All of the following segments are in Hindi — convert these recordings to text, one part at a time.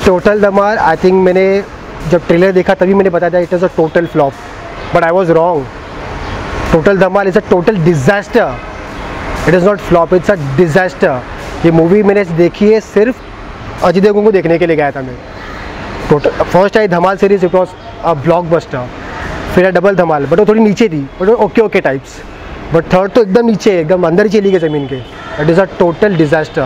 टोटल धमाल, आई थिंक मैंने जब ट्रेलर देखा तभी मैंने बताया था it is a total flop, but I was wrong. Total Dhamaal is a total disaster, it is not flop, it's a disaster. ये मूवी मैंने देखी है सिर्फ अजय देवगन को देखने के लिए गया था मैं। टोटल फर्स्ट आई Dhamaal series, it was a blockbuster. फिर डबल धमाल, बट वो थोड़ी नीचे थी, but okay types. But third तो एकदम नीचे, एकदम अंदर ही चली गई ज़मीन के। It is a total disaster.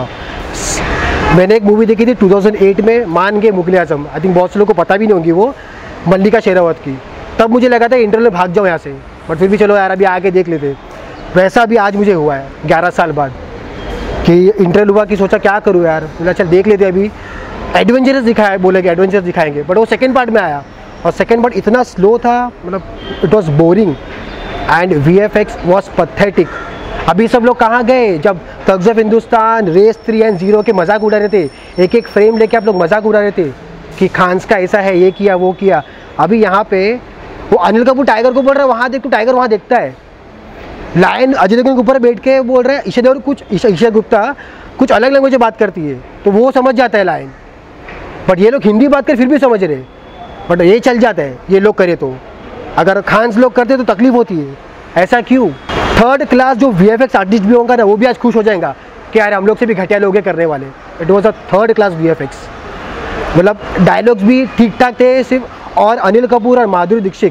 मैंने एक मूवी देखी थी 2008 में, मान के मुगल आजम, आई थिंक बहुत से लोगों को पता भी नहीं होगी, वो मल्लिका शेरावत की। तब मुझे लगा था इंटरवल में भाग जाओ यहाँ से, बट फिर भी चलो यार अभी आके देख लेते। वैसा भी आज मुझे हुआ है 11 साल बाद कि इंटरवल हुआ कि सोचा क्या करूँ यार, बोला चल देख लेते। अभी एडवेंचरस दिखाया, बोले कि एडवेंचरस दिखाएंगे, बट वो सेकेंड पार्ट में आया और सेकेंड पार्ट इतना स्लो था, मतलब it was boring and VFX was pathetic. अभी सब लोग कहाँ गए जब thugs of Hindustan, race 3 and 0 के मजाक उड़ा रहे थे, एक एक फ्रेम लेके आप लोग मजाक उड़ा रहे थे कि खान्स का ऐसा है, ये किया वो किया। अभी यहाँ पे वो अनिल कपूर टाइगर को बोल रहा है वहाँ देख, तो टाइगर वहाँ देखता है। लायन अजय देवगन के ऊपर बैठ के बोल रहा है, ईशा गुप्ता कुछ अलग लैंग्वेज में बात करती है तो वो समझ जाता है लायन, बट ये लोग हिंदी बात कर फिर भी समझ रहे, बट ये चल जाता है ये लोग करे तो। अगर खान्स लोग करते तो तकलीफ होती है, ऐसा क्यों? थर्ड क्लास जो VFX आर्टिस्ट भी होगा ना, वो भी आज खुश हो जाएगा कि यार हम लोग से भी घटिया लोग करने वाले। It was a third class VFX, मतलब डायलॉग्स भी ठीक ठाक थे सिर्फ, और अनिल कपूर और माधुरी दीक्षित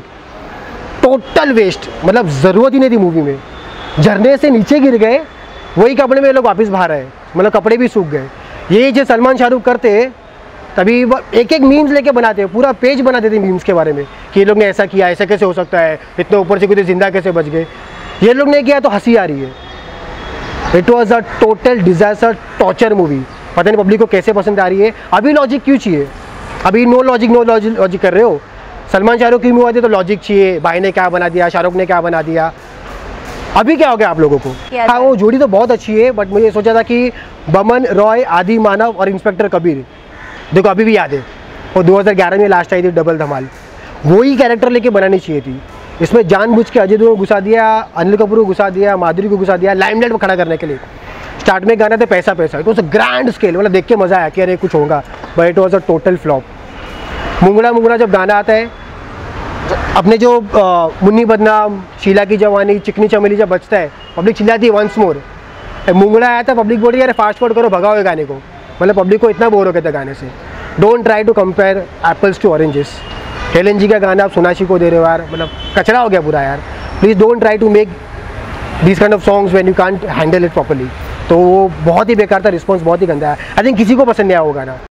टोटल वेस्ट, मतलब ज़रूरत ही नहीं थी मूवी में। झरने से नीचे गिर गए, वही कपड़े में लोग वापस बाहर आए, मतलब कपड़े भी सूख गए। ये जो सलमान शाहरुख करते तभी एक एक मीम्स लेके बनाते हैं, पूरा पेज बना देते मीम्स के बारे में कि ये लोग ने ऐसा किया, ऐसा कैसे हो सकता है, इतने ऊपर से कोई जिंदा कैसे बच गए। ये लोग ने किया तो हंसी आ रही है। It was a total disaster, torture movie. पता नहीं पब्लिक को कैसे पसंद आ रही है। अभी लॉजिक क्यों चाहिए? अभी नो लॉजिक कर रहे हो। सलमान शाहरुख की मूवी आती है तो लॉजिक चाहिए, भाई ने क्या बना दिया, शाहरुख ने क्या बना दिया। अभी क्या हो गया आप लोगों को? हाँ वो जोड़ी तो बहुत अच्छी है, बट मुझे सोचा था कि बमन रॉय, आदि मानव और इंस्पेक्टर कबीर, देखो अभी भी याद है वो 2011 में लास्ट आई थी डबल धमाल, वही कैरेक्टर लेके बनानी चाहिए थी। इसमें जानबूझ के अजय देवगन को घुसा दिया, अनिल कपूर को घुसा दिया, माधुरी को घुसा दिया लाइमलाइट में खड़ा करने के लिए। स्टार्ट में गाना था पैसा पैसा, it was a grand scale, मतलब देख के मजा आया कि अरे कुछ होगा, but it was a total flop. Mungda जब गाना आता है, अपने जो मुन्नी बदनाम, शीला की जवानी, चिकनी चमेली जब बजता है, पब्लिक चिल्लाती है वंस मोर। मुंगड़ा आया था, पब्लिक बोल रही है अरे फास्ट फॉरवर्ड करो, भगाओ ये गाने को, मतलब पब्लिक को इतना बोर हो गया था गाने से। Don't try to compare apples to oranges. Helen ji का गाना आप सोनाक्षी को दे रहे हो यार, मतलब कचरा हो गया पूरा यार। Please don't try to make this kind of songs when you can't handle it properly. तो वो बहुत ही बेकार था, रिस्पॉन्स बहुत ही गंदा है। आई थिंक किसी को पसंद नहीं आया वो गाना।